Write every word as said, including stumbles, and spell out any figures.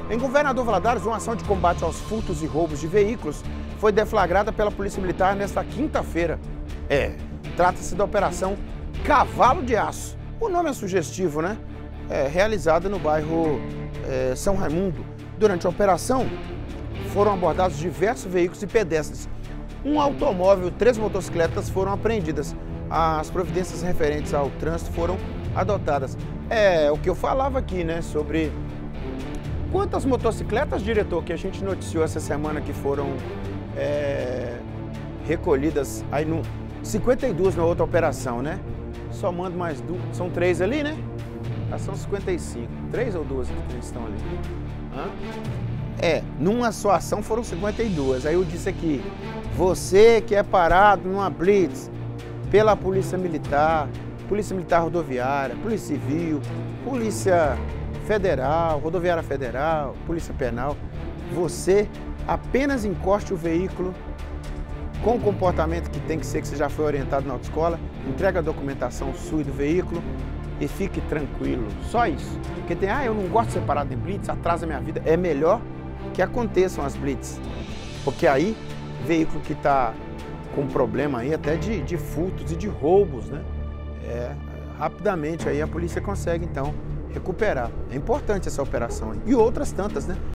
Em Governador Valadares, uma ação de combate aos furtos e roubos de veículos foi deflagrada pela Polícia Militar nesta quinta-feira. É, trata-se da Operação Cavalo de Aço. O nome é sugestivo, né? É realizada no bairro é, São Raimundo. Durante a operação, foram abordados diversos veículos e pedestres. Um automóvel e três motocicletas foram apreendidas. As providências referentes ao trânsito foram adotadas. É o que eu falava aqui, né? Sobre quantas motocicletas, diretor, que a gente noticiou essa semana que foram é, recolhidas aí no cinquenta e duas na outra operação, né? Somando mais duas, são três ali, né? Já são cinquenta e cinco. Três ou duas que estão ali? Hã? É, numa só ação foram cinquenta e duas. Aí eu disse aqui, você que é parado numa blitz pela Polícia Militar, Polícia Militar Rodoviária, Polícia Civil, Polícia Federal, Rodoviária Federal, Polícia Penal, você apenas encoste o veículo com o comportamento que tem que ser, que você já foi orientado na autoescola, entrega a documentação sua e do veículo e fique tranquilo. Só isso. Porque tem, ah, eu não gosto de ser parado em blitz, atrasa a minha vida. É melhor que aconteçam as blitz. Porque aí, veículo que está com problema aí até de, de furtos e de roubos, né? É, rapidamente aí a polícia consegue, então, recuperar. É importante essa operação aí. E outras tantas, né?